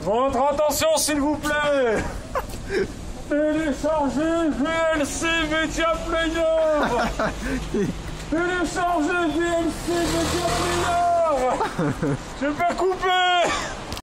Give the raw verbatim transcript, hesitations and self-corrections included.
Votre attention, s'il vous plaît. Téléchargez V L C Media Player. Téléchargez V L C Media Player. J'ai pas coupé.